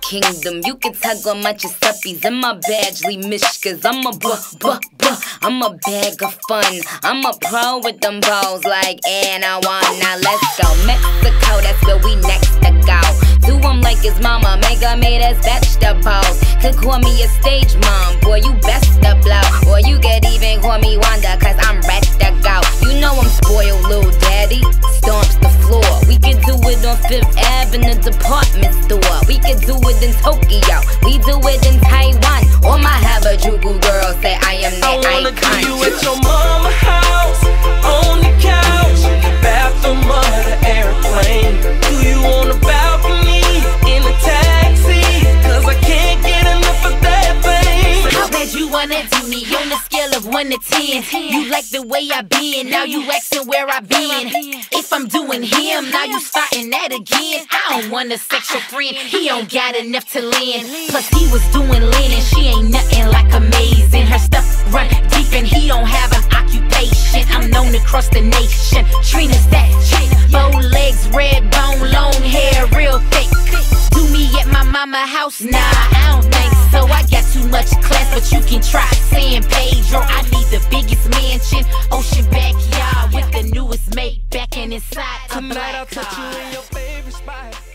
kingdom. You can tug on my Giuseppe's and my Badgley Mishkas. I'm I'm a bag of fun. I'm a pro with them balls like Anna one. Now let's go Mexico, that's where we next to go. Do them like his mama, make her made us vegetables. Could call me a stage mom, boy you best to blow. Or you could even call me Wanda, cause I'm ready to go. You know I'm spoiled little daddy, stomps the floor. We could do it on 5th Ave in the department store. We could do it in Tokyo, we do it in Taiwan. All my Harajuku girls say I am the icon. Do you at your mama house, on the couch, in the bathroom or the airplane? Do you on the balcony, in a taxi? Cause I can't get enough of that thing. How bad you wanna do me on a scale of 1 to 10? You like the way I been, now you asking where I been. If I'm doing him, now you starting that again. I don't want a sexual friend, he don't got enough to lend. Plus he was doing linen, she ain't nothing like amazing. Her stuff run deep and he don't have an occupation. I'm known across the nation, Trina's that chick. 4 legs, red bone, long hair, real thick. Do me at my mama house? Nah, I don't think so. I got too much class, but you can try San Pedro. I need the biggest mansion, ocean backyard with the newest Maybach and inside a Tonight I'll black touch you car. in your favorite spot.